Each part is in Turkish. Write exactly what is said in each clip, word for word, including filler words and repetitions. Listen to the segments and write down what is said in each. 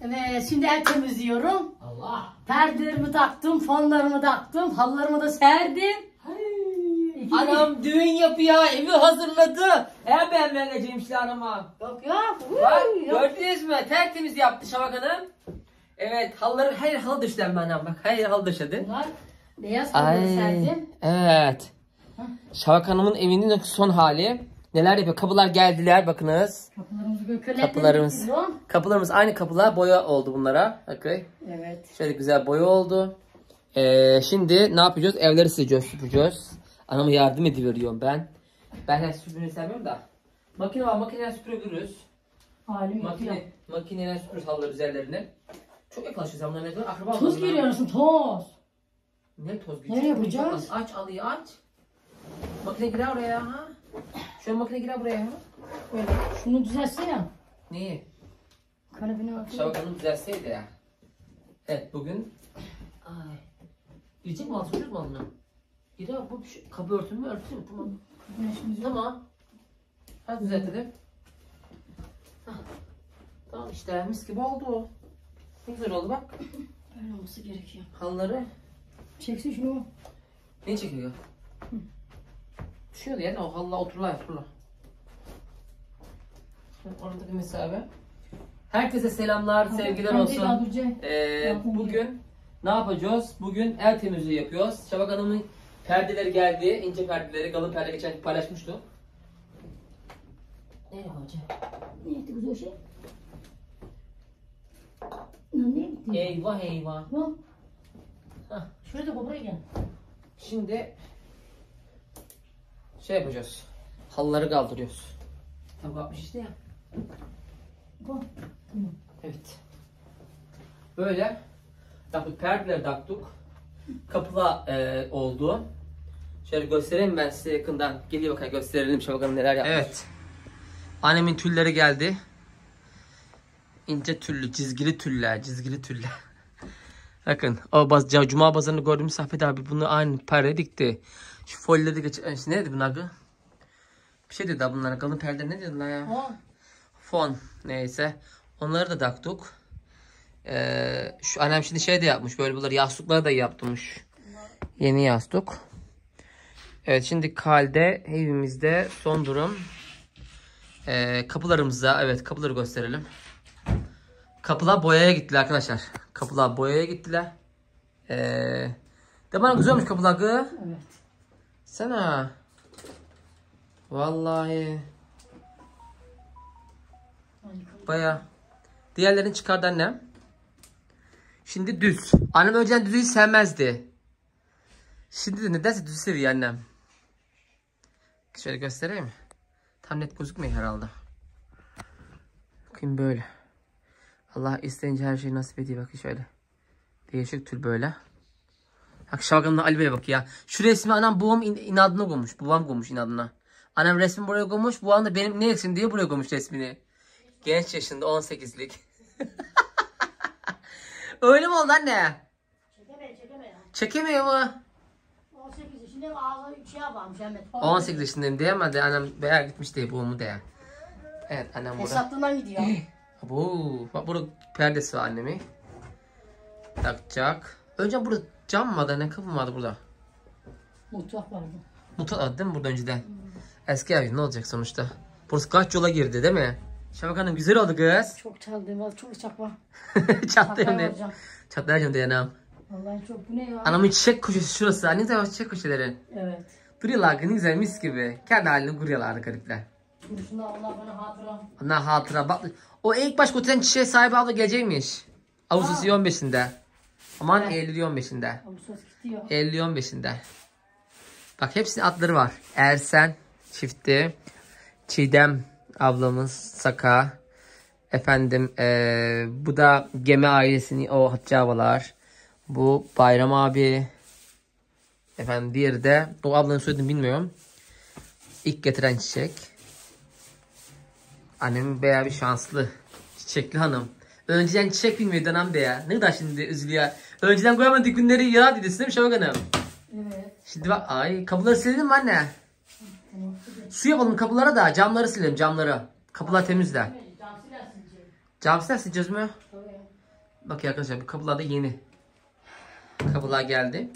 Evet, şimdi ev temizliyorum. Allah. Perdelerimi taktım, fonlarımı taktım, halılarımı da serdim. Anam düğün yapıyor, evi hazırladı. Eğer beğenmeye geleceğim işte anama. Yok yok. Bak gördünüz mü? Tertemiz yaptı Şafak Hanım. Evet halıları her halı döşlendi anam bak. Her halı döşedi. Bunlar beyaz halıları serdim. Evet. Şafak Hanım'ın evinin son hali. Neler yapıyor? Kapılar geldiler bakınız. Kapılarımızı böyle Kapılarımız. Kapılarımız aynı kapılar boya oldu bunlara. Okay. Evet. Şöyle güzel boya oldu. Ee, şimdi ne yapacağız? Evleri sileceğiz, süpüreceğiz. Anama yardım ediveriyorum ben. Ben her süpürmeyi sevmiyorum da. Makine var, makineyle süpürebiliriz. Halim Makine, yok. makineyle süpürürüz halıları üzerlerini. Çok yaklaşıyoruz ya bunlar ne kadar akraba. Toz giriyorsun, toz. Ne toz giriyor? Ne yapacağız? Aç alıyı aç. Makine girer oraya ha. Şu an makine girer buraya ha. Böyle. Şunu düzeltsene. Neyi? Kanepine bak. Şafak Hanım düzelseydi ya. Evet bugün. Ay. Girecek mi altı çocuk mu alınır? Girer bu bir şey. Kapı örtün mü örtün mü? Tamam. Güneşimiz yok. Tamam. Hadi düzeltelim. Hah. Tamam işte mis gibi oldu o. Ne güzel oldu bak. Böyle olması gerekiyor. Halıları. Çeksin şunu. Ne çekiyor? Düşüyordu yani o halıla oturla oturla. Oradaki mesafe. Herkese selamlar, sevgiler olsun. Ee, bugün ne yapacağız? Bugün ev temizliği yapıyoruz. Şafak Hanım'ın perdeleri geldi. İnce perdeleri, kalın perde geçen paylaşmıştım. Ne yapacağım? Ne etti güzel şey? Ne etti? Eyvah eyvah. Hah. Şurada da buraya gel. Şimdi şey yapacağız. Halıları kaldırıyoruz. Tam kapmış işte ya. Bu. Evet. Böyle taktık, perdeleri taktık. Kapıla e, oldu. Şöyle göstereyim ben size yakından. Geliyor bakayım gösterelim Şafak Hanım neler yapmış. Evet. Annemin tülleri geldi. İnce tüllü, çizgili tüller, çizgili tüller. Bakın o baz, cuma pazarını gördüğümüz Safet abi bunu aynı perde dikti. Şu folyoları geç... Ne dedi bunlar? Bir şey dedi bunlara. Kalın perde ne dediler ya? Fon. Fon. Neyse. Onları da taktık. Ee, şu annem şimdi şey de yapmış. Böyle bunları yastıkları da yaptırmış. Yeni yastık. Evet şimdi kalde evimizde son durum. Ee, kapılarımıza evet kapıları gösterelim. Kapılar boyaya gittiler arkadaşlar. Kapılar boyaya gittiler. Ee, de bana güzelmiş kapılar kız. Evet. Sana. Vallahi. Baya. Diğerlerini çıkardı annem. Şimdi düz. Annem önceden düzü hiç sevmezdi. Şimdi de nedense düz seviyor annem. Şöyle göstereyim mi? Tam net gözükmüyor herhalde. Bakayım böyle. Allah isteyince her şeyi nasip ediyor. Bakın şöyle. Değişik tür böyle. Bak Şalgam'la Ali Bey'e bak ya. Şu resmi anam babam in inadına koymuş. Babam koymuş inadına. Annem resmi buraya koymuş. Babam da benim ne eksim diye buraya koymuş resmini. Genç yaşında on sekizlik. Öyle mi oldu anne? Çekeme çekeme ya. Çekemiyor mu? on sekiz yaşında ağzına üç şey yaparmış Ahmet. on sekiz yaşındayım diyemedi. Annem bayağı gitmiş diye babamı diye. Evet annem burada. Hesaplığından gidiyor. Bu bak burada perdesi var annemi. Takacak. Önce burada cam vardı ne kapı vardı burada? Mutfak vardı. Mutfak vardı değil mi burada önceden? Hmm. Eski ev ne olacak sonuçta? Burası kaç yola girdi değil mi? Şafak Hanım güzel oldu kız. Çok çaldığım çok çakma. Çatlayayım diye. Çatlayacağım diye anam. Vallahi çok bu ne ya? Anamın çiçek köşesi şurası. Ne güzel çiçek köşeleri. Evet. Duruyorlar ne güzel mis gibi. Kendi halini kuruyorlardı garipler. Şurasında Allah bana hatıra. Onlar hatıra bak. O ilk baş götüren çiçeğe sahibi abla gelecekmiş. Ağustos on beşinde. Aman evet. Eylül on beşinde. Ağustos gidiyor. Eylül on beşinde. Bak hepsinin adları var. Ersen çifti. Çiğdem ablamız Saka. Efendim ee, bu da Gemi ailesinin o Hatice ablalar. Bu Bayram abi. Efendim diğeri de o ablanın soyadını bilmiyorum. İlk getiren çiçek. Annem bayağı bir şanslı. Çiçekli hanım. Önceden çiçek bilmiyordu anam be ya. Ne kadar şimdi üzülüyor. Önceden koyamadık günleri ya dedi değil mi Şafak Hanım? Evet. Şimdi bak ay kapıları silelim mi anne? Tamam. Su yapalım kapılara da camları silelim camları. Kapılar temizle. Cam siler sileceğiz. Cam siler sileceğiz mi? Tabii. Bak arkadaşlar bu kapılar da yeni. Kapılar geldi.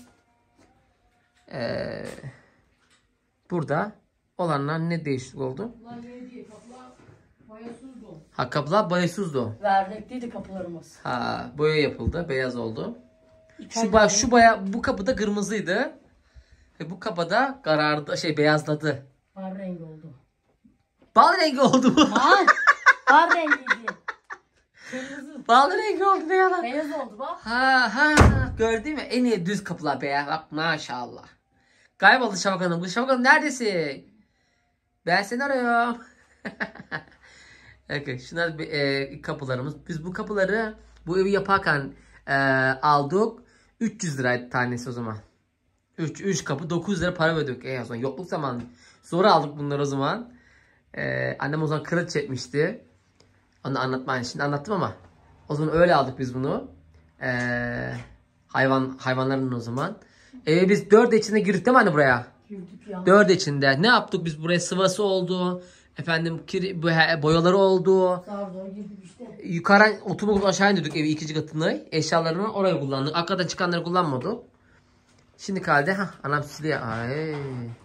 Ee, burada olanlar ne değişiklik oldu? Bunlar yeni değil. Kapılar boyasızdı. Ha kapılar boyasızdı. Vernikliydi kapılarımız. Ha boya yapıldı. Beyaz oldu. Şu baya şu baya bu kapıda kırmızıydı. Ve bu kapıda karardı şey beyazladı. Bar rengi oldu. Bal rengi oldu bu. Bar. Bar rengiydi. Kırmızı. Bal rengi oldu ne yalan. Beyaz oldu bak. Ha ha gördün mü? En iyi düz kapılar beyaz. Bak maşallah. Kayboldu Şafak Hanım. Şafak Hanım neredesin? Ben seni arıyorum. Okay, şunlar e, kapılarımız. Biz bu kapıları bu evi yaparken e, aldık. üç yüz liraydı tanesi o zaman. üç, üç kapı dokuz lira para verdik. E, o zaman yokluk zamanı. Sonra aldık bunları o zaman. E, annem o zaman kredi çekmişti. Onu anlatmayın. Şimdi anlattım ama. O zaman öyle aldık biz bunu. E, hayvan hayvanların o zaman. Eve biz dört içinde girdik değil mi anne buraya? Girdik ya. Dört içinde. Ne yaptık biz buraya? Sıvası oldu. Efendim kiri, boyaları oldu. Sağa doğru girdik işte. Yukarı oturup aşağı indirdik evi ikinci katını. Eşyalarını oraya kullandık. Arkadan çıkanları kullanmadık. Şimdi kaldı. Ha anam siliyor. Ay.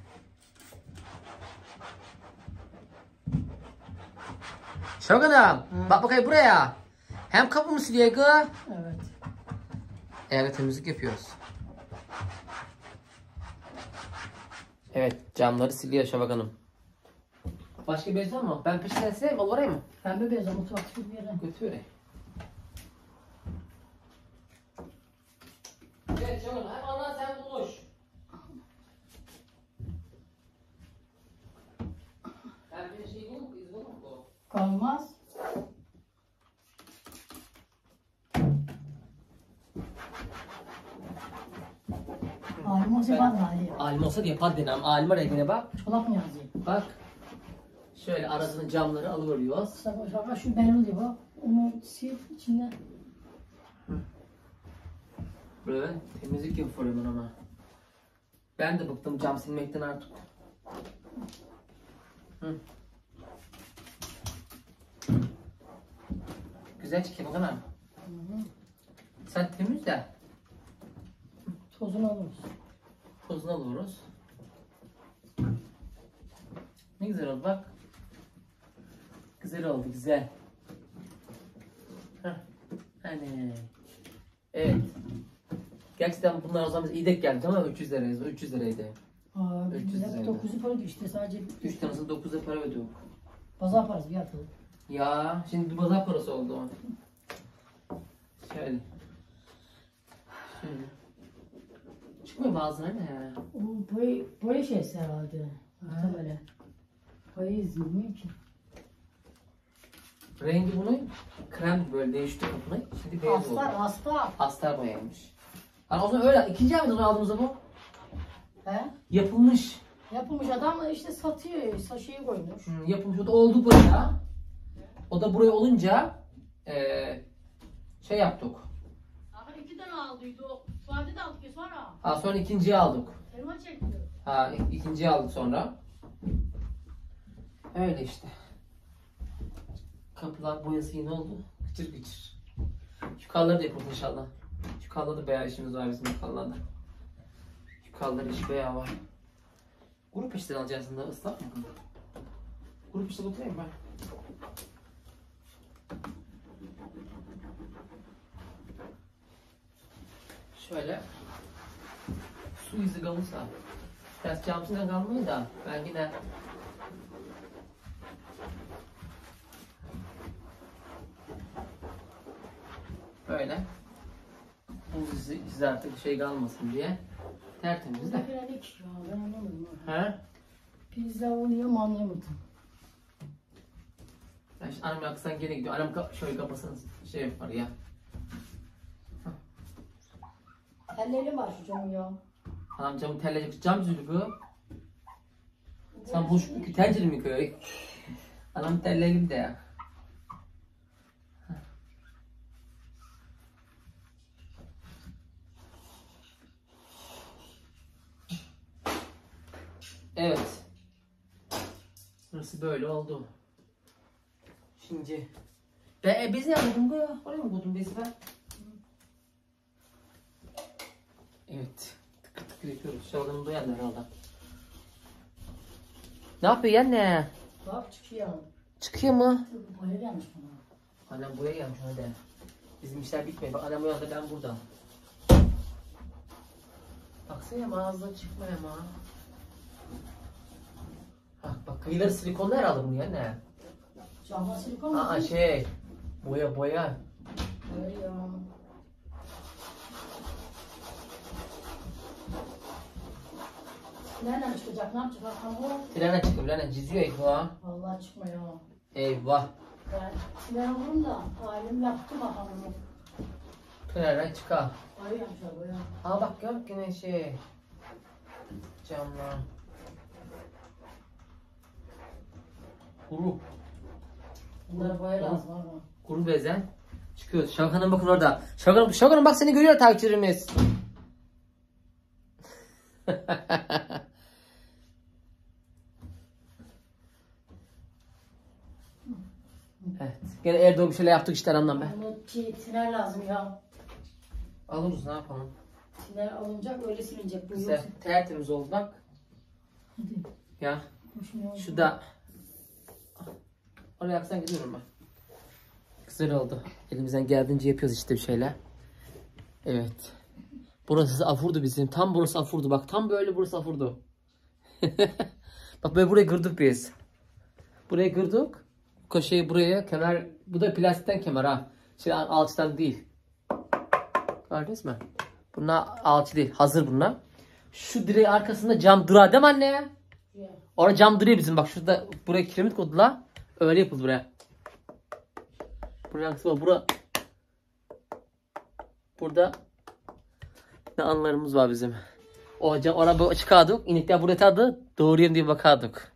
Şevkat Hanım. Bak bakayım buraya. Hem kapımı siliyor kız. Evet. Evde temizlik yapıyoruz. Evet camları siliyor Şevkat Hanım. Başka bir var mı? Ben peşinden sileyim. Al oraya mı? Pembe beyaz ama mutfak bir yere. Götür oraya. Evet Şevkat Hanım. Hem ana sen buluş. Ben bir şey yok. İzin olur mu bu? Kalmaz. Alim olsa yapar mı Ali? Alim olsa da yapar denem. Alime rengine bak. Çolak mı yazayım? Bak. Şöyle arasının camları alıveriyoruz. Sabah sabah şu belli bak. Onu sil içinden. Böyle temizlik yapıyorum ben ama. Ben de bıktım cam silmekten artık. Hı. Güzel çıkıyor bakın abi. Sen temizle. Tozunu alırız. Tozunu alıyoruz. Ne güzel oldu bak. Güzel oldu güzel. Heh. Hani. Evet. Gerçekten bunlar o zaman iyi denk geldi ama üç yüz liraydı. üç yüz liraydı. Aa, üç yüz biz liraydı. dokuzu para düştü sadece. üç tanesi dokuz'a para ödüyor. Pazar parası bir atıldı. Ya şimdi bir pazar parası oldu. Şöyle. Şöyle. Çıkmıyor bazıları ne? O boya, boya şeysi herhalde. Muhtemelen. Boya izlemiyor ki. Rengi bunun krem böyle değişti kapını. Şimdi beyaz oldu. Astar, astar. Astar boyaymış. Hani o zaman öyle. İkinci ay mıydı aldığımızda bu? He? Yapılmış. Yapılmış adam işte satıyor, saçıyı koymuş. Hmm, yapılmış. O da oldu buraya. O da buraya olunca ee, şey yaptık. Ahır iki tane aldıydı o. Suadi de aldık ya sonra. Ha sonra ikinciyi aldık. Elma çekti. Ha ik- ikinciyi aldık sonra. Öyle işte. Kapılar boyası yine oldu. Gıcır gıcır. Şu kalları da yapalım inşallah. Şu kallarda da bayağı işimiz var bizim kallarda. Şu kalları işi bayağı var. Grup işten alacağız aslında ıslak mı? Grup işte götüreyim ben. Şöyle. Su izi kalırsa. Biraz camsından kalmıyor da ben yine böyle bu izi, izi artık şey kalmasın diye tertemiz de. Bizde ne ki ya ben anlamadım. He? Pizza oluyor mu anlayamadım. Ben şimdi annem yaksan gene gidiyor. Annem ka şöyle kapasın şey yapar ya. Elleri var şu camın ya. Anam camı terlecek cam yüzülü bu. Sen boş tencere mi koyuyor? Anam terleyelim de ya. Evet. Burası böyle oldu. Şimdi. Be, e, bezi yapmadım bu ya. Oraya mı koydun bezi ben? Evet. Tıkır tıkır yapıyoruz. Şalgamı doyan herhalde. Ne yapıyor anne? Bak çıkıyor. Çıkıyor mu? Boya gelmiş bana. Annem buraya gelmiş hadi. Bizim işler bitmedi. Bak annem uyandı, ben burada. Baksana ama ağzından çıkmıyor ama. Bak bak kıyıları silikonlu herhalde bunu ya ne? Camla silikon mu? Aa şey. Boya boya. Boya. Nereden çıkacak? Ne yapacak? Hamur. Trene çıkıyor, trene çiziyor eyvah. Vallahi çıkmıyor. Eyvah. Ben tren olurum da halim yaptı bakalım. Trene çıkar. Boya yapmışlar boya. Aa bak gör yine şey. Camlar. Kuru. Bunlara boya lazım ama. Kuru bezen. Çıkıyoruz. Şavkan'ın bakın orada. Şavkan'ın Şavkan'ın bak seni görüyor takipçilerimiz. Evet. Gene Erdoğan bir şeyler yaptık işte anlam be. Bunu ki tiner lazım ya. Alırız ne yapalım. Tiner alınacak öyle silinecek. Bu Güzel. yoksa. Tertemiz oldu bak. Hadi. Ya. Hoşuna oldu. Şu da. Oraya yaksan gidiyorum ben. Güzel oldu. Elimizden geldiğince yapıyoruz işte bir şeyler. Evet. Burası afurdu bizim. Tam burası afurdu. Bak tam böyle burası afurdu. Bak böyle burayı kırdık biz. Burayı kırdık. Köşeyi buraya kemer. Bu da plastikten kemer ha. Şey alçıdan değil. Gördünüz mü? Bunlar alçı değil. Hazır bunlar. Şu direği arkasında cam durağı değil mi anne? Yeah. Orada cam duruyor bizim. Bak şurada buraya kiremit koydular. Öyle yapıldı buraya. Buraya kısmı bura. Burada ne anılarımız var bizim. O cam oraya çıkardık. İnekler buraya tadı. Doğruyum diye bakardık.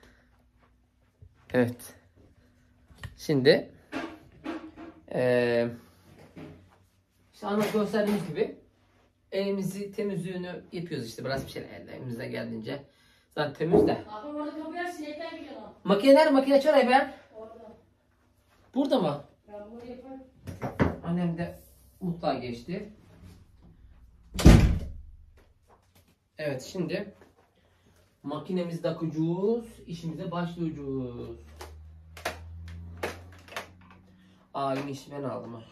Evet. Şimdi eee işte anlat gösterdiğimiz gibi evimizi temizliğini yapıyoruz işte. Biraz bir şeyler elimizden geldiğince. Zaten temiz de. Abi orada kapıya sinekler gidiyor lan. Makine nerede? Makine çöre be. Orada. Burada mı? Ben bunu yaparım. Annem de mutfağa geçti. Evet şimdi makinemizi takacağız. İşimize başlayacağız. Alimi işi ben aldım ha.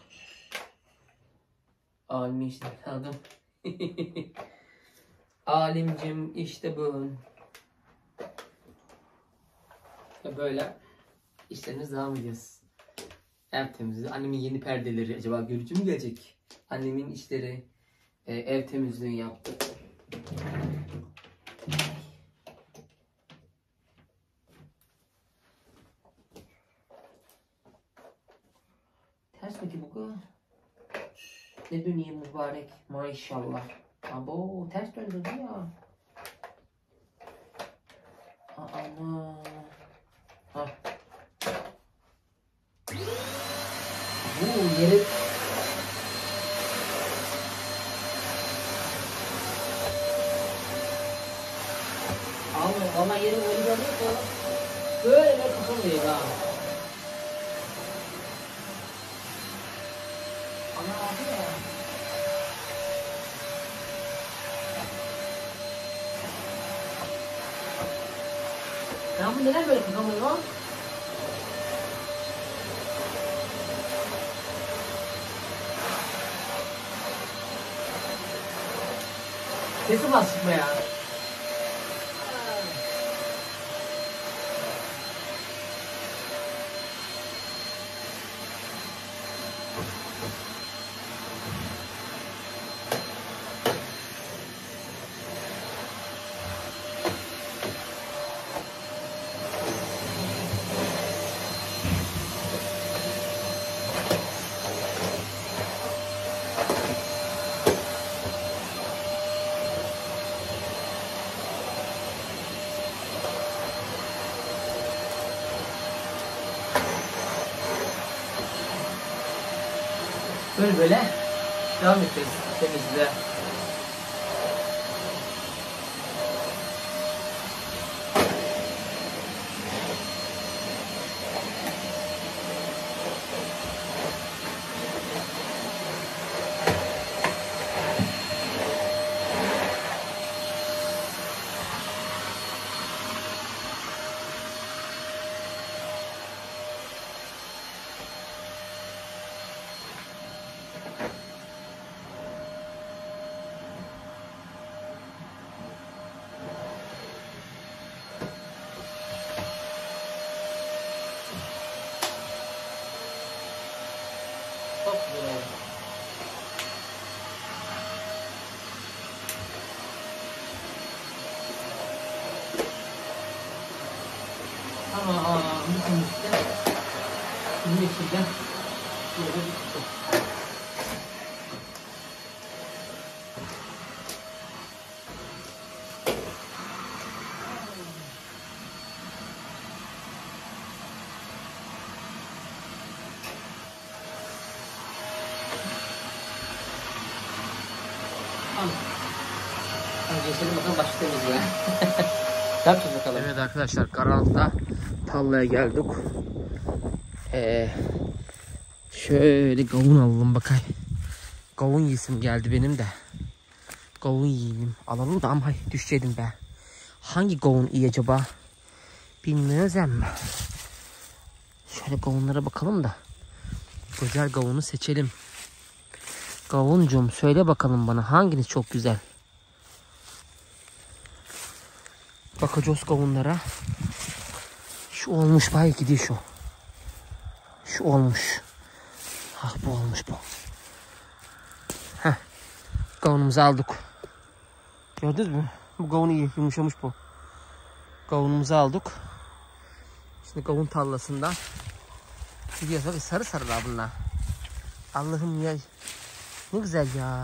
Alimi işi ben aldım. Alimcim işte bu. Ve böyle işlerimiz devam ediyoruz. Ev temizliği. Annemin yeni perdeleri acaba görücü mü gelecek? Annemin işleri, e, ev temizliği yaptı. Ters mi ki bu? Ne döneyim mübarek maşallah. Abo ters döndü ya. Ana. Ha. Bu yeri ama ama yeri öyle görüyor böyle kapılıyor ha. Ana abi ya. Ya bu neden böyle kapılıyor? Sesi basma ya. Böyle böyle devam edeceğiz temizliğe. Tamam. Bu temizlikte. Bunu geçireceğim. Böyle bitti. Tamam. Hadi geçelim bakalım başka temizliğe. Ne yapacağız bakalım? Evet arkadaşlar, karanlıkta tarlaya geldik. Ee, şöyle kavun alalım bakayım. Kavun yiyesim geldi benim de. Kavun yiyelim. Alalım da ama düşecektim be. Hangi kavun iyi acaba? Bilmiyoruz ama. Şöyle kavunlara bakalım da. Güzel kavunu seçelim. Kavuncum söyle bakalım bana hanginiz çok güzel? Bakacağız kavunlara. Şu olmuş bay gidiyor şu. Şu olmuş. Ah bu olmuş bu. Heh. Kavunumuzu aldık. Gördünüz mü? Bu kavun iyi yumuşamış bu. Kavunumuzu aldık. Şimdi kavun tarlasında. Gidiyoruz bak sarı sarılar bunlar. Allah'ım ya. Ne güzel ya.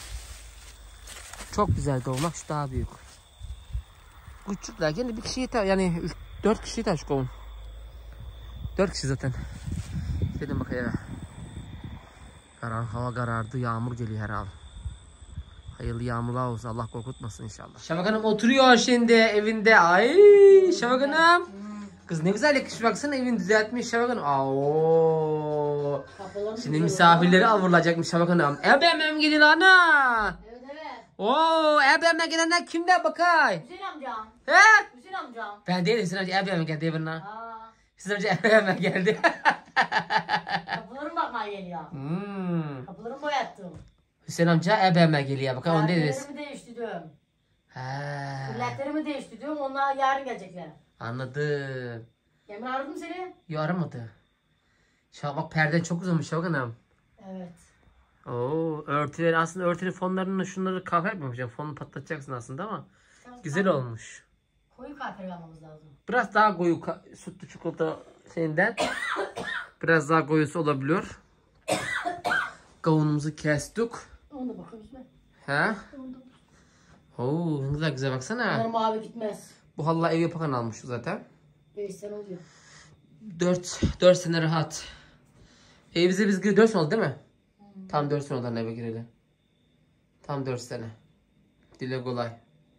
Çok güzel kavun. Bak şu daha büyük. Küçükler kendi bir kişi yeter. Yani üç, dört kişi yeter şu kavun. Dört kişi zaten. Gidelim bakayım. Karan, hava karardı. Yağmur geliyor herhalde. Hayırlı yağmurlar olsun. Allah korkutmasın inşallah. Şafak Hanım oturuyor şimdi evinde. Ay Şafak Hanım. Kız ne güzel yakışmış. Baksana evini düzeltmiş Şafak Hanım. Aa, şimdi misafirleri avurulacakmış Şafak Hanım. Ebemem gidin ana. Evet evet. Oo, ebeme gelenler kimler bakay? Hüseyin amcam. He? Hüseyin amcam. Ben değilim. Hüseyin amca ebeme geldi evine. Aa, Hüseyin amca ebeme geldi. kapılarım bakmaya geliyor. hmm. Kapılarımı boyattım. Hüseyin amca ebeme geliyor. Bakın onu dediniz. Perdelerimi değiştirdim. He. Kulletlerimi değiştirdim. Onlar yarın gelecekler. Anladım. Emre aradım seni. Yo aramadı. Şah bak perden çok uzamış Şafak Hanım. Evet. Oo, örtüleri aslında örtülü fonlarını şunları kahve yapmamışım. Fonunu patlatacaksın aslında ama güzel olmuş. Koyu kahve almamız lazım. Biraz daha koyu sütlü çikolata şeyinden biraz daha koyusu olabiliyor. Kavunumuzu kestik. Onu da bakıyoruz be. He? Onu da Oo, ne kadar güzel baksana. Bunlar mavi gitmez. Bu halılar ev yapakan almış zaten. beş sene oluyor. dört dört sene rahat. Evimize biz girdi dört sene oldu değil mi? Hmm. Tam dört sene oldu eve gireli. Tam dört sene. Dile kolay.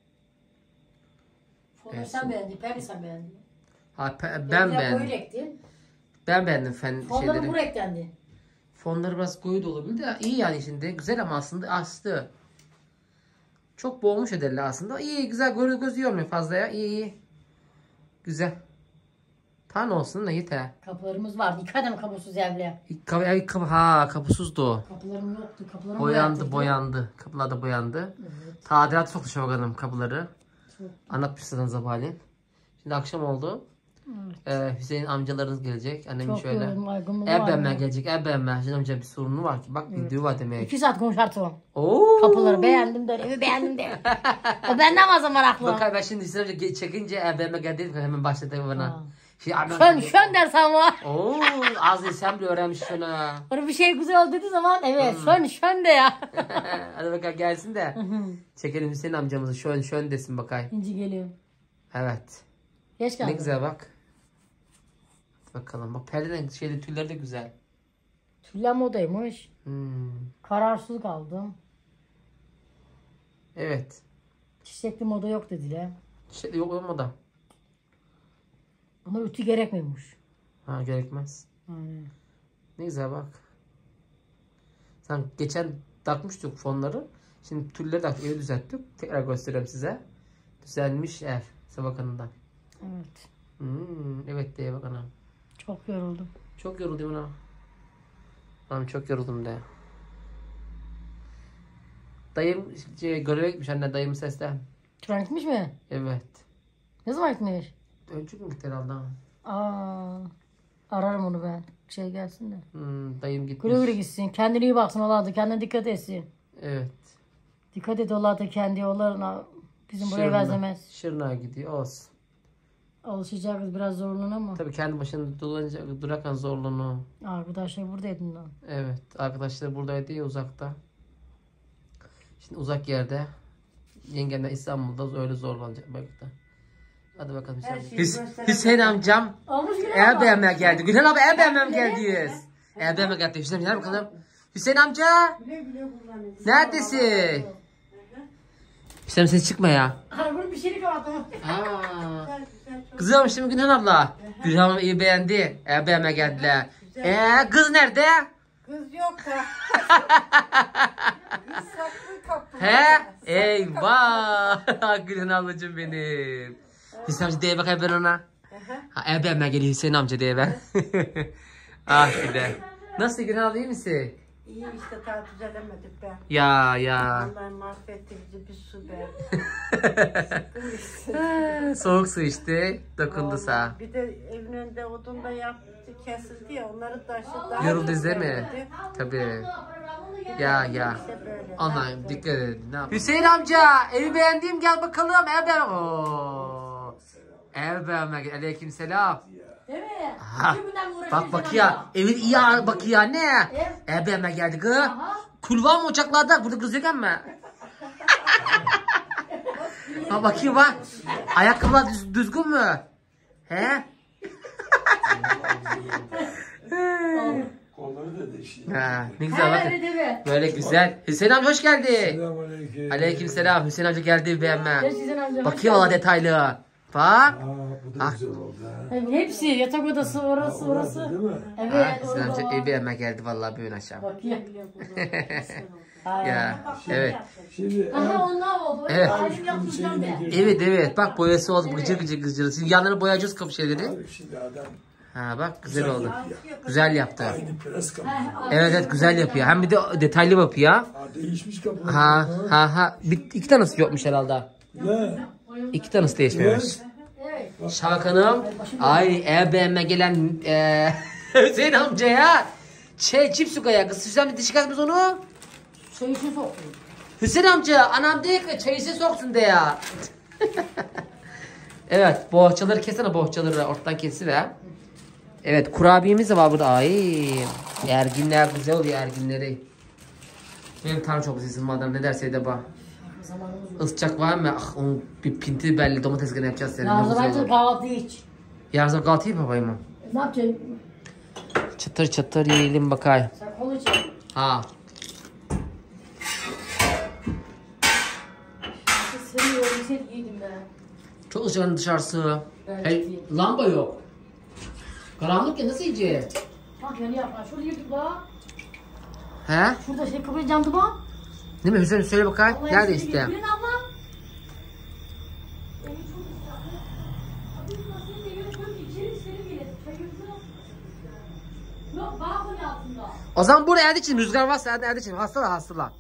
Fonları Evet. sen beğendin, peri sen beğendin. Ha, pe- ben Benimkiler beğendim. koyu renkti. Ben beğendim fen Fonları şeyleri. bu renktendi. Fonları biraz koyu da olabilir de iyi yani şimdi. Güzel ama aslında aslı. Çok boğulmuş ederler aslında. İyi güzel göz göz yormuyor fazla ya. İyi iyi. Güzel. Tan olsun da yeter. Kapılarımız vardı. İki adım kapısız evle. Kapı, ay, kapı, ha kapısızdı o. Kapılarım yoktu. Kapılarım Boyandı boyattıydı. boyandı. Kapılar da boyandı. Evet. Tadilat soktu Şafak Hanım kapıları. Çok. Anlatmışsın sabahleyin. Şimdi akşam oldu. Evet. Ee, Hüseyin amcalarınız gelecek. Annem Çok şöyle. yoruldum, aygınım var. Ebemme gelecek. Ebemme. Hüseyin amca bir sorunu var ki. Bak Evet. video var demek. İki saat konuşardım. Oo. Kapıları beğendim de, evi beğendim de. O benden fazla meraklı. Bakay ben şimdi Hüseyin amca ge- çekince ebemme geldi hemen başladı bana. Ha. Şimdi ablam- Şön şön dersen var. Oo, az değil sen bile öğrenmiş şunu. Böyle bir şey güzel oldu dediği zaman evet Hmm. şön şön de ya. Hadi bakalım gelsin de. Çekelim Hüseyin amcamızı şön şön desin bakay. İnci geliyor. Evet. Geç kaldı. Ne güzel bak. Bakalım. Bak perdenin şeyde tülleri de güzel. Tüller modaymış. Hmm. Kararsız kaldım. Evet. Çiçekli moda yok dediler. Şey yok olmadı. Ama ütü gerekmiyormuş. Ha gerekmez. Aynen. Ne güzel bak. Sen geçen takmıştık fonları. Şimdi tülleri taktık. Evi düzelttik. Tekrar göstereyim size. Düzelmiş ev. Sabakanından. Evet. Hmm, evet diye bak anam. Çok yoruldum. Çok yoruldum anam. Anam çok yoruldum de. Dayım şey, göreve gitmiş anne dayımın sesle. Turan gitmiş mi? Evet. Ne zaman gitmiş? Öncük mü gitti herhalde? Aa, ararım onu ben. şey gelsin de. Hmm, dayım Güle gitmiş. güle gitsin. Kendine iyi baksın Allah'ta. Kendine dikkat etsin. Evet. Dikkat et Allah'ta kendi yollarına. Bizim buraya Şırna- benzemez. Şırnağa gidiyor olsun. Alışacağız biraz zorluğuna ama. Tabii kendi başına dolanacak durakan zorluğunu. Arkadaşlar buradaydın da. Evet. Arkadaşlar buradaydı ya uzakta. Şimdi uzak yerde. Yengem de İstanbul'da öyle zorlanacak belki de. Hadi bakalım Hüseyin. şeyi Hüs gösterelim. Hüseyin amcam Almış Gülhan ev abla. beğenmeye geldi. Gülhan abi ev beğenmeye geldiyiz. Ev beğenmeye geldi. Hüseyin gel bakalım. Hüseyin amca. Güle güle kullanın. Neredesin? Hüseyin ses çıkma ya. Hani bunu bir şeylik kapattım. Aa. Güzel güzel çok Kızım şimdi Gülhan abla. Gülhan abla iyi beğendi. Ev beğenmeye geldiler. Eee kız nerede? kız yok da. Biz saklı kapı. He? Eyvah. Gülhan ablacığım benim. Hüseyin amca diye bakayım ben ona. Ha, ev beğenmeye geliyor Hüseyin amca diye ben. Ah bir de. Nasıl Gülhan abla iyi misin? İyi işte daha düzelemedik be. Ya ya. Allah'ım mahvetti bizi bir su be. Soğuk su içti. Dokundu sağ. Bir de evin önünde odun da yaptı kesildi ya onları taşıdı. Yoruldunuz değil mi? Tabii. Ya ya. İşte böyle. Allah'ım dikkat edin. Ne yapayım? Hüseyin amca evi beğendim gel bakalım. Ev beğen. Oo. Ev beğenmek. Aleyküm selam. Değil mi? Ha. İki günden uğraşıyor Bak bak Hüseyin ya. amca. Evin iyi ağır bak ya ne? Ev. Ev beğenmek geldi kız. Aha. Kulvan mı uçaklarda? Burada kız yok ama. Ha bakayım bak. Ayakkabılar düz, düzgün mü? He? Kolları da değişiyor. Ha, ne güzel bakın. Evet evet. Böyle güzel. Hüseyin amca hoş geldin. Selamünaleyküm. Aleyküm selam. Hüseyin amca geldi beğenme. Gel Hüseyin amca. Bakayım valla detaylı. Bak. Aa, bu da güzel oldu ha. Hepsi yatak odası orası Orası orası. değil mi? Ha, Evet Hüseyin amca orada. evi beğenme geldi vallahi bir ön aşağı. Bakayım. Ya. Evet. Şimdi Aha onlar oldu. Evet. Ayrım yapmayacağım ben. Evet evet. Bak boyası oldu. Gıcır gıcır gıcır. Şimdi yanlarını boyayacağız kapı şeyleri. abi şimdi adam Ha bak güzel oldu. Güzel yaptı. aynı pres kapı. Evet evet güzel yapıyor. Hem bir de detaylı yapıyor. Ha, değişmiş kapı. Ha ha ha. Bir, iki tanesi yokmuş herhalde. Ne? İki tanesi değişmemiş. Evet. Şavak Hanım. Ay ev beğenme gelen eee Hüseyin amcaya. Şey cips sukaya kız. Hüseyin amca dişi kasmaz onu. Çayı şu soktum. Hüseyin amca anam değil ki çayı size soksun de ya. Evet bohçaları kesene bohçaları ortadan kesiveren. Evet kurabiyemiz de var burada. Ay erginler güzel oluyor erginleri. Benim tanrım çok güzel madem ne derse de bak. Isıtacak var mı? Ah onun bir pinti belli domates gene yapacağız seninle. Yarın güzel sabah olur. kahvaltı iç. Yarın sabah kahvaltı yapayım babayım mı? Ne yapacaksın? Çıtır çıtır yiyelim bakayım. Sen kol iç. Ha. Seni yorulsaydı giydim ben. Çok sıcak dışarısı. Evet, Hey, iyi. lamba yok. Karanlık ya nasıl yiyeceğiz? Bak yani yapma. Şurada yürüdük bak. He? Şurada şey kapıyı camdı bak. Değil mi Hüseyin söyle bakayım. Vallahi Nerede seni işte? getirin abla. Yok balkon altında. O zaman buraya erde için rüzgar varsa erde, erde için hastala hastala.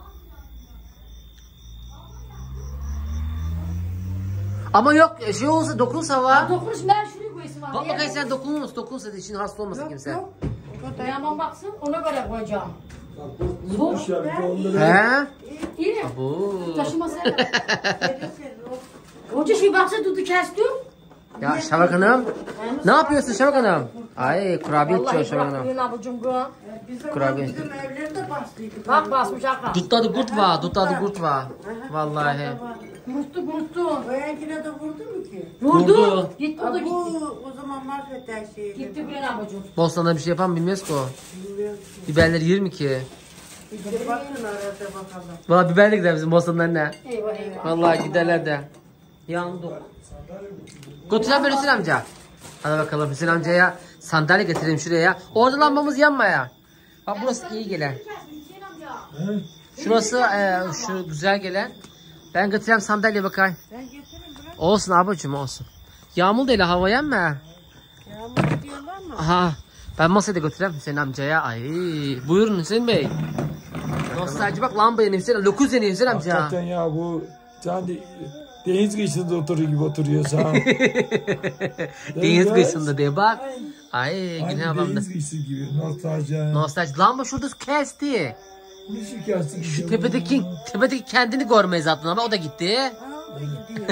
Ama yok şey olsa dokunsa var. Dokunuş ben şuraya koyasın var. Bak bakayım sen dokunur musun? Dokunsa da için hasta olmasın kimse. Yok. O kadar. Yaman baksın ona göre koyacağım. Bak bu tutmuşlar bir de onları. He? İyi mi? Bu. Taşıma sen. Seri seri. O- Hoca şey baksa dudu kestim. Ya Şavak Hanım. Ne yapıyorsun Şavak Hanım? Ay kurabiye içiyor Şavak Hanım. bırakmayın abucum bu. Bizim, Kurabiye. bizim evlerde bastıydı. Bak basmış akla. Dutta da kurt var. Dutta da kurt var. Vallahi. Kuruttu kuruttu. O yankine de vurdu mu ki? Vurdu. Vurdu. Gitti o Ha, da bu gitti. o zaman mahvetti her şeyi. Gitti Gülen abucum. Bostan'da bir şey yapan bilmez ki o. Bilmiyorum. Biberleri yer mi ki? Bir bakın arada bakalım. Valla biberle gider bizim Bostan'dan ne? Eyvah eyvah. Vallahi giderler de. Yandık. Götüren ben Hüseyin amca. Hadi bakalım Hüseyin amcaya sandalye getireyim şuraya. Orada lambamız yanmaya. Bak burası iyi gelen. Hüseyin amca. Şurası e, şu güzel gelen. Ben götüreyim sandalye bakayım. Ben getireyim bırak. Olsun abicim olsun. Yağmur değil hava yanma. Yağmur diyorlar mı? Aha. Ben masaya da götüreyim Hüseyin amcaya. Ay buyurun Hüseyin Bey. Nostalji bak lamba yanıyor Hüseyin. Lokuz yanıyor Hüseyin amca. Hakikaten ya bu sen de deniz kıyısında oturuyor gibi oturuyorsun ha. Deniz kıyısında diye bak. Ay Güney Aynı ablam da. deniz kıyısı gibi. Nostalji. Nostalji. Lamba şurada kesti. Ne şikayeti Şu tepedeki tepedeki kendini görmeyiz zaten ama o da gitti. Ha, o da gidiyor.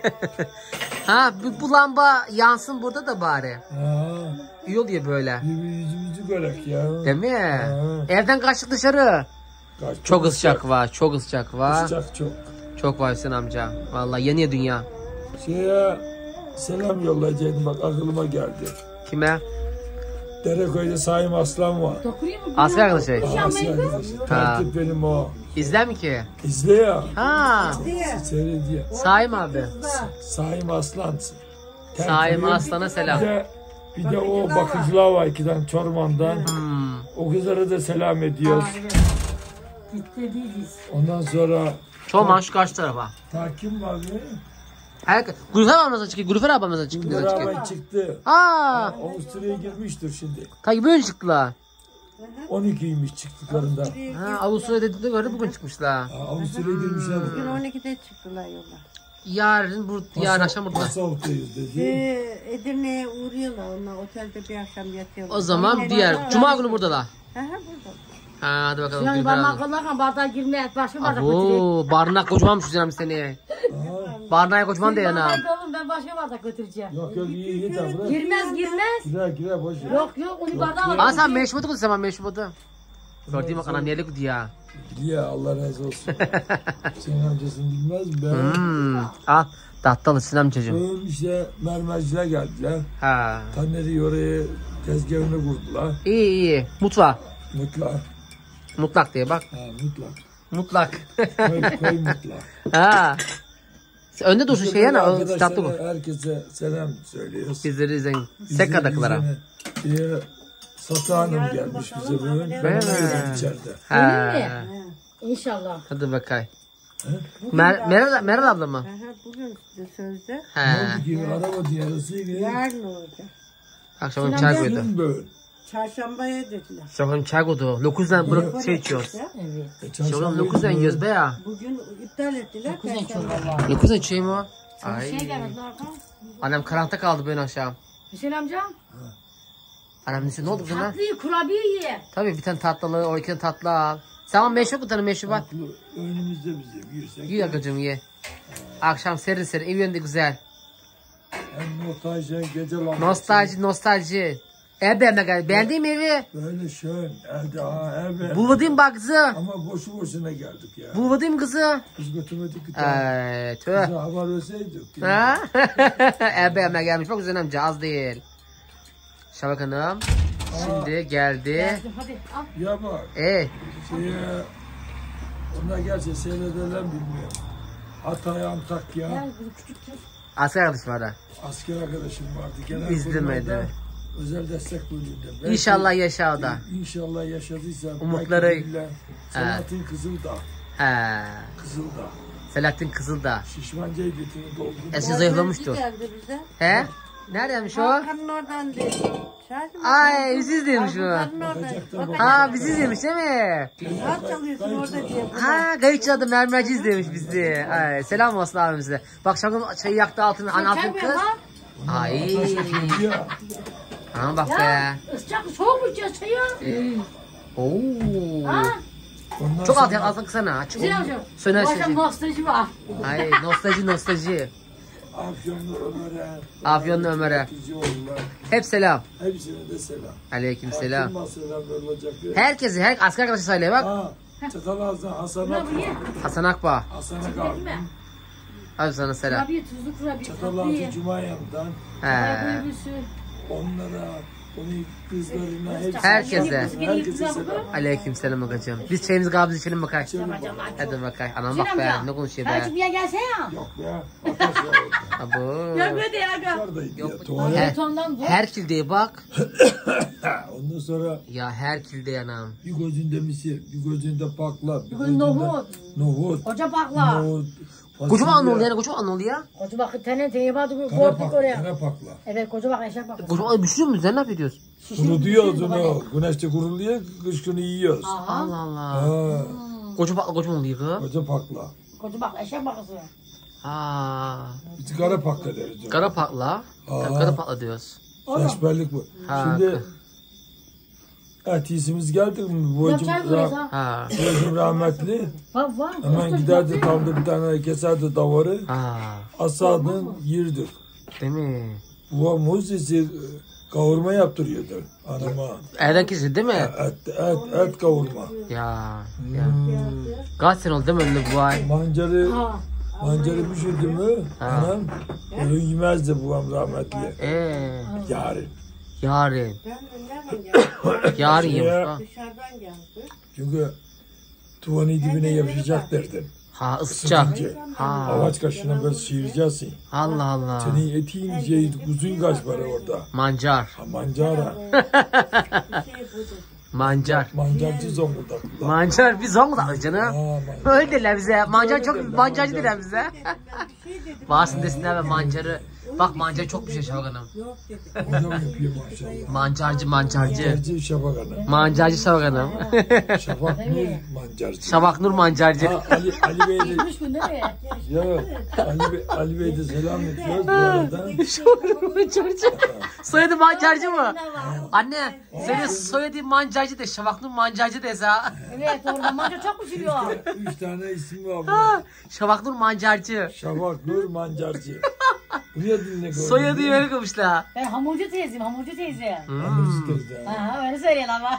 Ha bu, bu lamba yansın burada da bari. Ha, İyi oluyor böyle. bir yüzümüzü görek ya. Değil mi? Ha. Evden kaçtık dışarı. Kaç- Çok ısıcak var. Çok ısıcak var. Sıcak çok. Çok var Hüseyin amca. Vallahi yeni dünya. Şeye selam yollayacaktım bak aklıma geldi. Kime? Dereköy'de Saim Aslan var. Dokunayım mı? Asker arkadaşı. Aslan takip benim o. İzler mi ki? İzle ya. Ha. Diye. Seyrediyor. Saim abi. Saim Aslan. Saim Aslan'a selam. Bir de, bir de o bakıcılar var ikiden Çorman'dan. Hmm. O kızlara da selam ediyoruz. Gitti değiliz. Ondan sonra Çoğman şu karşı tarafa. takim var mı? Her Gülfer ablamıza çıktı. Gülfer ablamıza çıktı. Beraber çıktı. Aa. Avusturya'ya girmiştir şimdi. Tabii böyle çıktılar. on ikiymiş çıktıklarında. Ha, Avustralya dediğinde göre bugün çıkmışlar. Aa, Avusturya'ya girmişler. Bugün on ikide çıktılar yola. Yarın bur yarın akşam burada. Pasaportayız dedi. Ee, Edirne'ye uğruyorlar onlar. Otelde bir akşam yatıyorlar. O zaman diğer Cuma günü buradalar. Hı hı burada. Ha hadi bakalım Yani Gülfer parmak abla. kullanırken bardağa girmeye başka bardak götüreyim. Abo barınak kocamanmış Hüseyin amca seni. Barınağa kocaman diyor ana. Bardak oğlum ben başka bardak götüreceğim. Yok yok iyi iyi tabi. Bırak. Girmez girmez. Girer girer boş ver. Yok yok onu bardağa Aa bak. sen meşrubatı koy sen meşrubatı. Gördüğüm bak anam niye gidiyor ya. Ya Allah razı olsun. Senin amcasını bilmez mi? Ben Hmm. Al tatlı Hüseyin amcacığım. Bugün işte mermerciler geldiler. Ha. Taneri oraya tezgahını kurdular. İyi iyi. Mutlak. Mutlak. Mutlak diye bak. Ha mutlak. Mutlak. Koy, koy mutlak. Ha. Sen önde dursun şey yana. o Arkadaşlara, Tatlı bu. herkese selam söylüyoruz. Bizleri izleyin. Sekadaklara. Bir Satı Hanım gelmiş bize bugün. Ben Öyle onu mi? yedim içeride. Ha. İnşallah. Hadi bakay. Mer Meral, Meral abla mı? Hı hı bugün de sözde. Ne He. oldu ki araba diyarısıydı. Yarın olacak. Akşam çay koydu. Dün böyle. Çarşambaya dediler. Akşam çay koydu. Dokuzdan bırak şey içiyoruz. Evet. E, Şoğlum çarşamba dokuzdan günü yiyoruz be ya. Bugün iptal ettiler. Kuzen çok Perşembe. valla. Dokuzdan çay mı o? Ay. Şey gelmedi Hakan. Annem karanlıkta kaldı böyle aşağı. Hüseyin amca. Annem ne oldu sana? Tatlıyı kurabiye ye. Tabii bir tane tatlılı, o iki tane tatlı al. Sen bana meşhur bir tane meşhur bak. Aklı önümüzde bizim yüksek. Ye yakacım ye. Akşam serin serin, ev yönünde güzel. Hem nostalji gece lambası. Nostalji, nostalji. Ev beğenme gel. Beğendiğim evi. Böyle şön. Evde ha ev. Bulvadayım bak kızı. Ama boşu boşuna geldik ya. Bulvadayım kızı. Biz götürmedik bir tane. Eee tüh. Bize haber verseydik. Ha? Ev beğenme gelmiş. Bak güzel amca az değil. Şabak Hanım. Şimdi geldi. Hadi al. Ya bak. E Şeye, onlar gerçi seyrederler bilmiyorum. Hatay, Antakya, Gel bunu küçük tut. asker arkadaş var da. asker arkadaşım vardı. Genel İzlemedi. kurmayda özel destek bölümünde. Belki- İnşallah yaşa o da. İnşallah yaşadıysa. Umutları- belki bilirler. Selahattin Kızıldağ. He. Kızıldağ. Selahattin Kızıldağ. Şişman Cevdet'ini doldu. Eski zayıflamıştır. Geldi bize. He? Neredeymiş o? Hakan'ın oradan dedi. Çağırdın mı? Ay bizi izlemiş o. Hakan'ın oradan. Bak, Ha bizi izlemiş değil mi? Rahat çalıyorsun orada diye. Ha kayıtçı adı mermerci izlemiş bizi. Ay, selam olsun abimize. Bak şakam çayı yaktı altını. Ana altın Çay kız. ver lan. Ay. Ya. Ha bak be. Ya ısıcak soğuk ya çayı. Oo. Ha? Ondan Çok sonra alt altın kısana. Aç. Hüseyin amca. Söner Bu akşam sesi. nostalji var. Ay nostalji nostalji. Afyonlu Ömer'e. Afyonlu Ömer'e. Kızıcıoğlu'na, Hep selam. hepsine de selam. Aleyküm selam. Aklıma selam verilecek. Herkese, her asker arkadaşı söyle bak. Ha, Çatalaz'dan Hasan Kurabiye. Akba. Hasan Akba. Hasan Akba. Değil mi? Abi sana selam. Kurabiye tuzlu kurabiye. Çatalaz'ı Kurabiye. Cumayan'dan He. onlara, onun kızlarına hepsine. Herkese. Herkese selam. Aleyküm selam bakacağım. Biz çayımızı kahvemizi içelim bakay. Hadi bakay. Anam bak be. Ne konuşuyor be. Hadi bir gelsene ya. Yok ya. Ateş var orada. Abo. Yok hadi ya. Yukarıdaydı ya. Yok. Tuvalet. Her, Betondan bu. her kilde bak. Ha, Ondan sonra Ya her kilde yanam. bir gözünde misir, bir gözünde pakla, bir Bir gözünde nohut. nohut, Koca bakla. nohut, Kocaman fasulye, anlı yani kocaman anlı ya. Koca bak tane tane vardı kara korktuk pakla, oraya. kara pakla. Evet koca bak eşek bak. Kocaman bir şey mi? Sen ne yapıyorsun? Kuruluyor onu. Güneşte kuruluyor, kış günü yiyoruz. Allah Allah. Ha, Koca bak kocaman oluyor kız. koca pakla. Koca bak eşek bakısı. Aa. Biz kara pakla deriz. ona. Kara patla. Aa. Kara patla diyoruz. Seçberlik bu. Ha, Şimdi etisimiz geldi mi? Bu Ya hocam, çay rah- koyuyoruz ha. Ha. bu hocam rahmetli. Var var. Hemen giderdi tam da bir tane keserdi davarı. Ha. Asadın yirdik. Değil mi? Bu Muzisi kavurma yaptırıyordu anama. Erden kişi değil mi? Et, et, et kavurma. Ya. Ya. Hmm. Kaç sene oldu değil mi öyle bu ay? Mancarı, Ha. mancarı pişirdi mi? Ha. Anam onu yemezdi babam rahmetli. Eee. Yarın. Yarın. Ben de nereden geldim? Yarın Şeye- yemiş ha. Dışarıdan geldim. Çünkü tuvanın dibine yapışacak derdin. Ha ısıtacak. Sıkıntı. Ha. Ağaç kaşığına böyle sıyıracaksın. Allah Allah. Senin etiğin şey, kuzun kaç para orada. Mancar. Ha, mancara. Bir şey budur. Mancar. Mancarcı Zonguldaklı. Mancar biz Zonguldak Ha, canım. mancar. Öyle derler bize. Mancar Öyle çok derler, mancarcı mancar. derler bize. Ben bir şey dedim. Varsın desinler ve mancarı. Bak mancar çok bir şey Şafak Hanım. Yok dedim. Hocam yapıyor maşallah. Mancarcı mancarcı. Mancarcı Şafak Hanım. Mancarcı Şafak Hanım. Şafak Nur mancarcı. Şafak Nur mancarcı. Ha, Ali, Ali Bey de, Üç gün değil mi? ya, Ali, Bey, Ali Bey de selam ediyoruz bu arada. Şafak Nur mancarcı. Soyadı mancarcı mı? Anne senin soyadın mancarcı de Şafak Nur mancarcı des ha. Evet orada manca çok pişiriyor. Üç tane isim var Ha, bu. Şafak Nur mancarcı. Şafak Nur mancarcı. Buraya dinle gördün. Soyadı öyle koymuşlar. Ben hamurcu teyzeyim hamurcu teyze. Hamurcu teyze. Ha öyle söyleyin ama.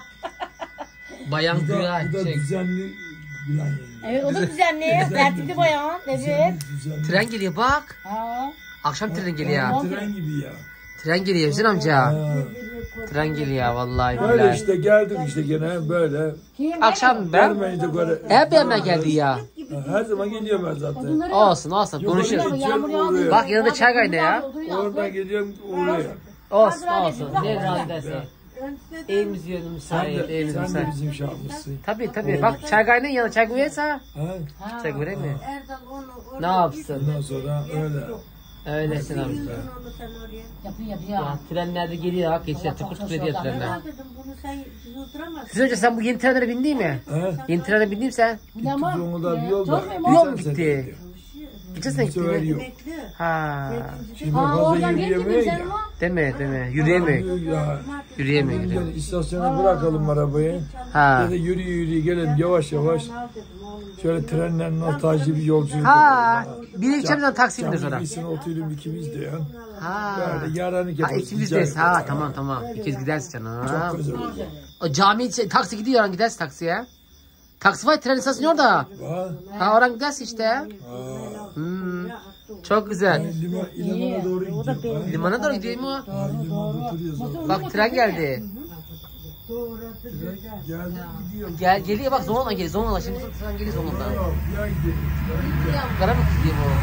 Bayan Bu da, Güray. bu da Şey, düzenli Gülen yenge. Evet o da düzenli. Tertipli bayan. Evet. Düzenli, düzenli. tren geliyor bak. Ha. Akşam tren geliyor. Ha, Tren gibi ya. Tren geliyor Hüseyin amca. Ha. Tren geliyor vallahi Böyle billahi. işte geldik işte gene böyle. Kim? Akşam ben Vermeyin de böyle. hep yanına geldi ya. Ha, her zaman geliyorum ben zaten. Bunları Olsun olsun Yok, konuşuruz. yok. Yağmur yağdı. Bak yanında çay kaynıyor ya. Oradan geliyorum oraya. Olsun olsun. Ne razı dersin. Önceden Elimiz yönümüz sahip, Sen de, elimiz sen de sahip. bizim şahımızsın. Tabii tabii. Bak çay kaynıyor yanına çay koyuyorsa. Ha? Çay koyayım mı? Erdal onu Ne orada yapsın? Ondan sonra öyle. Öylesin amca. Yürüdün onu sen oraya. Yapıyor yapıyor. Ya trenler de geliyor bak geçiyor. Tıkır tıkır ediyor trenler. Ya dedim bunu sen yıldıramazsın. Hüseyin amca sen bu yeni trenlere bindin mi? Ha? Yeni trenlere bindin mi sen? Bir de ama. Zonguldak bir yol Çok var. mu? Yol mu Geçen bitti? sene gitti. Geçen sene Bu sefer gittin mi? yok. Bekle. Ha. Şimdi Ha fazla oradan geldin mi yürüyemeyiz sen ya. ama? Deme deme. Yürüyemiyor. Ya. Yürüyemiyor Yani yürüyemiyor. istasyona bırakalım arabayı. Ha. Dedi yürü yürü gelin yavaş yavaş. Şöyle trenlerin o tarzı bir yolculuk Ha. yapalım. Bir içeriden taksi bindir sonra. Camın ikisine oturup ikimiz de ya. Ha. Böyle yaranık Ha yaparız. ikimiz güzel de. Ha yaparız. tamam tamam. İkiz gidersin canım. Çok güzel olur. O cami içi- taksi gidiyor oradan gidersin taksiye. Taksi var tren istasyonu orada. Ha? Ha oradan gidersin işte. Ha. Hmm. Çok güzel. Lima, limana doğru gidiyor. Ha? Limana doğru gidiyor mu? Ha, limanda oturuyoruz orada. Bak tren geldi. Geldi gidiyor. Gel geliyor bak Zonguldak'a geliyor. Zonguldak'a şimdi tren geliyor Zonguldak'a. Yok, ya gidiyor. Kara mı gidiyor bu?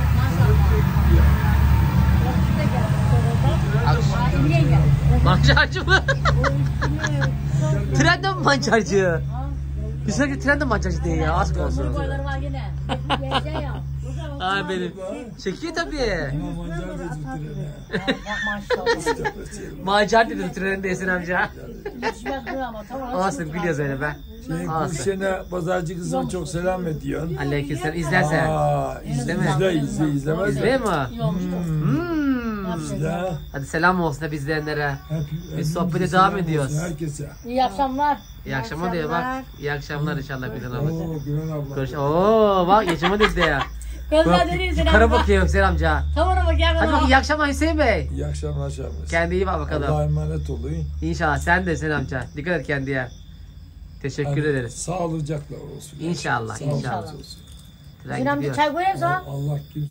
Akşam. Mancarcı mı? Trende mi mancarcı? Güzel ki trende mancarcı değil ya. Az olsun. Boyları var yine. Gelecek ya. Ay benim. Çekiyor tabii. Ama mancar dedi trene. Maşallah. Mancar dedim trende Esin amca. Yetişmez bu ama. Tamam. Olsun gülüyoruz öyle be. Şey, Olsun. Gülşen'e pazarcı kızıma çok selam ediyorsun. Aleykümselam izlersen. Aa, izle, İzleme. izle, izle, izlemez mi? İzleyeyim mi? Hmm. İzle. Hadi selam olsun hep izleyenlere. Hep, Biz sohbete hepimize devam selam ediyoruz. olsun Herkese. İyi akşamlar. İyi akşamlar diyor bak. İyi akşamlar inşallah bir tane abla. Oo, Gülen abla. Görüş. Oo bak yaşama dedi ya. Bak Gözlerleri izin yukarı ama. bakıyor Hüseyin amca. Tamam ama gel Hadi bana. bak iyi akşamlar Hüseyin Bey. İyi akşamlar Şahmet. Kendine iyi bak bakalım. Allah'a emanet olun. İnşallah sen de Hüseyin amca. Dikkat et kendine. Teşekkür Hadi ederiz. Sağlıcakla olsun. İnşallah, Sağlıcakla inşallah. olsun. Tren Sinan bir gidiyor. çay koyayım sana. Allah kim